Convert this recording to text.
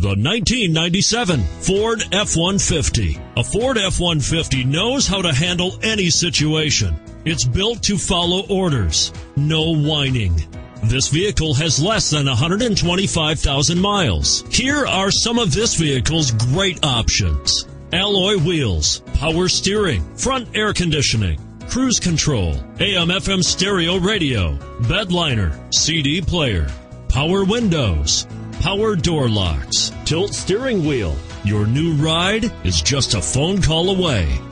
The 1997 Ford F-150. A Ford F-150 knows how to handle any situation. It's built to follow orders. No whining. This vehicle has less than 125,000 miles. Here are some of this vehicle's great options: alloy wheels, power steering, front air conditioning, cruise control, AM/FM stereo radio, bed liner, CD player, power windows, power door locks, tilt steering wheel. Your new ride is just a phone call away.